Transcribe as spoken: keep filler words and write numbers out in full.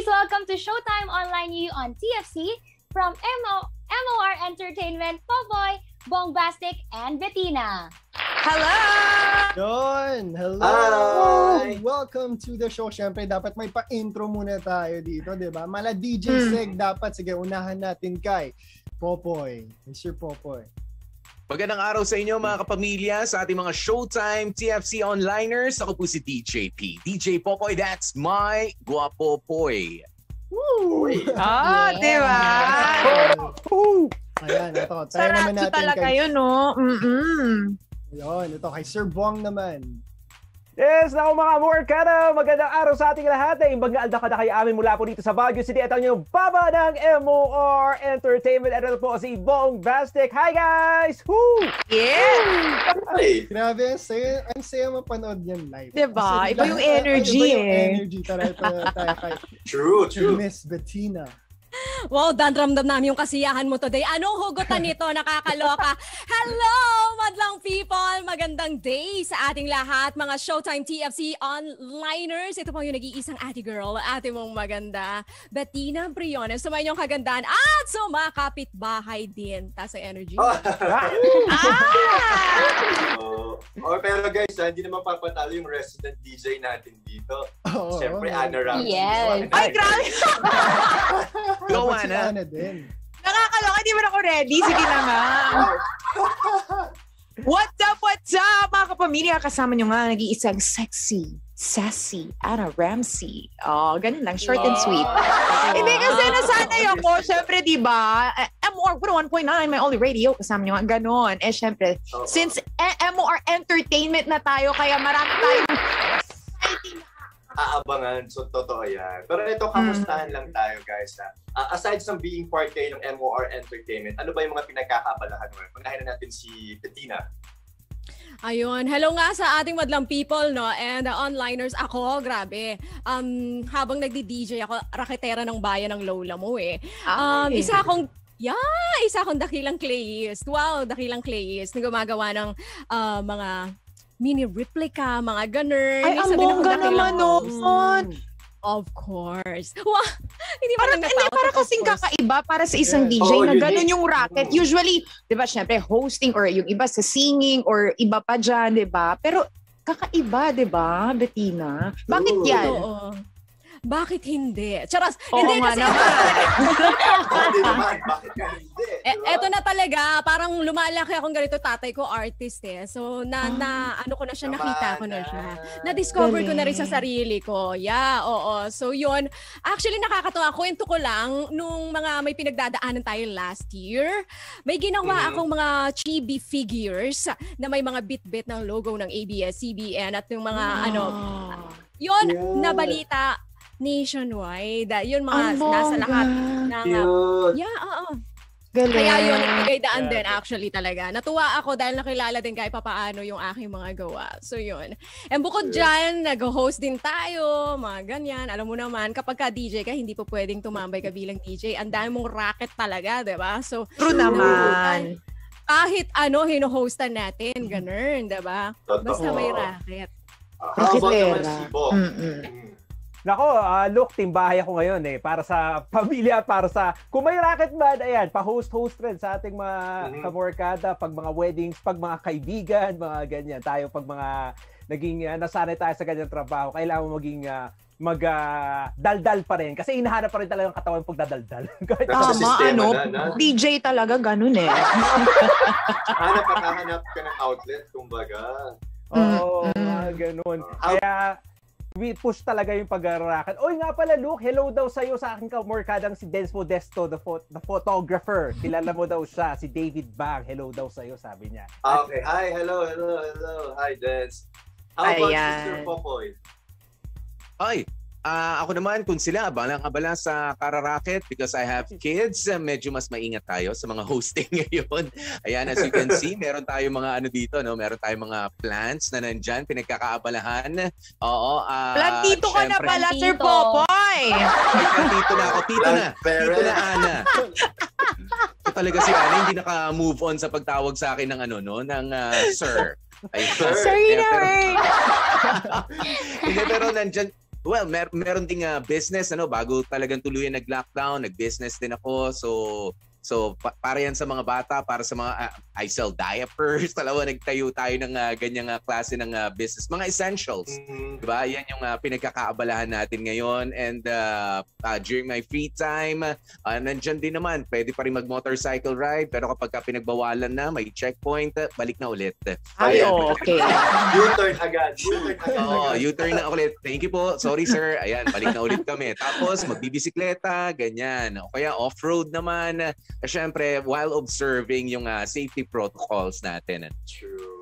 Please welcome to Showtime Online U on T F C from M O R Entertainment, Popoy, Bongbastic, and Bettina. Hello! Yon! Hello! Hi! Welcome to the show. Siyempre, dapat may pa-intro muna tayo dito, di ba? Mala D J hmm. Seg, dapat. Sige, unahan natin kay Popoy. Mister Popoy. Magandang araw sa inyo mga kapamilya, sa ating mga Showtime T F C Onliners. Ako po si D J P. D J Popoy, that's my Guapo Poy. Woo! Ah, yeah. Diba? Woo! Ayan, ito. Tayo naman natin talaga kay... yun, no? Mm-mm. Ayun, ito kay Sir Bong naman. Yes, naku mga Morkada, magandang araw sa ating lahat. Ay imbang alda ka na kayo amin mula po dito sa Baguio City. Ito yung baba ng M O R Entertainment. Ito po si Bongbastic. Hi guys! Woo! Yeah! Ay, grabe, ang saya, ang saya mapanood yan live. Diba? Iba yung energy iba yung eh. energy. Tara, tara, tayo kay True, true. Miss Bettina. Wow, dandramdam namin yung kasiyahan mo today. Anong hugutan nito? Nakakaloka. Hello, madlang people! Magandang day sa ating lahat, mga Showtime T F C Onliners. Ito po yung nag-iisang ate girl, ate mong maganda, Bettina Briones. Sumayon yung kagandaan at sumakapit bahay din. Taas ang energy. Oh. ah! oh. oh, pero guys, hindi naman papatalo yung resident D J natin dito. Oh, Siyempre, oh, Ana Ramsey. Yes. Ay, grabe! Go, si Ana. Ana din. Nakakaloka, di ba ako ready? Sige na nga. What's up, what's up, mga kapamilya? Kasama nyo nga, nag-iisang sexy, sassy, Ana Ramsey. Oh, ganun lang, short and sweet. Hindi kasi nasanay ako, syempre, di ba? M O R one point nine, my only radio, kasama nyo nga, ganun. Eh, syempre, since M O R Entertainment na tayo, kaya marami tayong exciting aabangan. So, totoo yan. Pero ito, kamustahan lang tayo, guys. Ha? Uh, aside from being part kayo ng M O R Entertainment, ano ba yung mga pinagkakabalahan mo? Pagkahin na natin si Bettina. Ayun, hello nga sa ating madlang people, no? And uh, onliners, ako, grabe. Um, habang nagdi-D J ako, raketera ng bayan ng lola mo eh. Um, Ay. Isa akong Yeah, isa akong dakilang clayist. Wow, dakilang clayist na gumagawa ng uh, mga mini replica, mga ganun. Ay, ang bongga naman noon. Of course. Wow, hindi para, pa hindi, para kasing kakaiba para sa isang D J Oh, na unique. ganun yung racket. Usually, di ba, syempre, hosting or yung iba sa singing or iba pa dyan, di ba? Pero kakaiba, di ba, Bettina? Bakit Ooh. yan? Oo. Bakit hindi? Charas, Oo hindi nga kasi naman. Hindi naman, bakit ka hindi? E, Diba? eto na talaga, parang lumalaki akong ganito, tatay ko artist eh. So na, na ano ko na siya, nakita ko na siya. Na-discover ko na rin sa sarili ko. Yeah, oo. So yun, actually nakakatawa, kwento ko lang, nung mga may pinagdadaanan tayo last year, may ginawa mm-hmm. akong mga chibi figures na may mga bit-bit ng logo ng A B S C B N at yung mga oh. ano, yun, yeah. na balita nationwide. Yun mga Ang nasa lahat ng uh, Cute. yeah, oo. Galing. Kaya yun, nagbigay daan din actually talaga. Natuwa ako dahil nakilala din kahit papaano yung aking mga gawa. So yun. And bukod dyan, nag-host din tayo, mga ganyan. Alam mo naman, kapag ka D J ka, hindi po pwedeng tumambay ka bilang D J. Ang dami mong racket talaga, diba? So, true naman. Kahit ano, hino-hostan natin, ganun, diba? Basta may racket. Uh, how about naman si Bo? Nako, uh, look, timbahay ako ngayon eh. Para sa pamilya, para sa... Kung may racket band, ayan, pa-host-host rin sa ating mga mm-hmm. kamorkada, pag mga weddings, pag mga kaibigan, mga ganyan. Tayo, pag mga naging uh, nasanay tayo sa ganyang trabaho, kailangan mo maging uh, mag-daldal uh, pa rin. Kasi hinahanap pa rin talaga ang katawan pag dadaldal. Tama, ano, na, na. D J talaga ganun eh. Hanap at hahanap ka ng outlet, kumbaga. Oo, mm-hmm. ganun. Kaya... we push talaga yung pag-racket. Oy nga pala, Luke, hello daw sa'yo sa aking kamorkadang si Denz Modesto, the, pho- the photographer. Kilala mo daw siya, si David Bang. Hello daw sa'yo, sabi niya. Okay, hi, hello, hello, hello. Hi, Denz. How about Mister Popoy? Ay, uh, ako naman, kung sila, abalang-abala sa Kararacket because I have kids, uh, medyo mas maingat tayo sa mga hosting ngayon. Ayan, as you can see, meron tayo mga ano dito, no? Meron tayong mga plants na nandyan, pinagkakaabalahan. Oo. Uh, plantito ka na pala, Sir Popoy! Ay, plantito na ako. Tito na. Tito na, Ana. So, talaga si Ana, hindi naka-move on sa pagtawag sa akin ng ano, no? Ng uh, sir. Ay, sir. Sorry na, Hindi, pero nandyan, well, mer meron ding uh, business, ano, bago talagang tuluyan nag-lockdown, nag-business din ako. So, so pa para yan sa mga bata, para sa mga, uh, I sell diapers, talawa, nagtayo tayo ng uh, ganyang uh, klase ng uh, business. Mga essentials, mm-hmm. diba? Yan yung uh, pinagkakaabalahan natin ngayon. And uh, uh, during my free time, uh, nandyan din naman, pwede pa rin mag-motorcycle ride, pero kapag ka pinagbawalan na, may checkpoint, uh, balik na ulit. Ay, oh, okay. U-turn agad. U-turn agad. Oo, U-turn na ulit. Thank you po. Sorry, sir. Ayan, balik na ulit kami. Tapos, magbibisikleta, ganyan. O kaya off-road naman. Siyempre, while observing yung uh, safety protocols natin. True.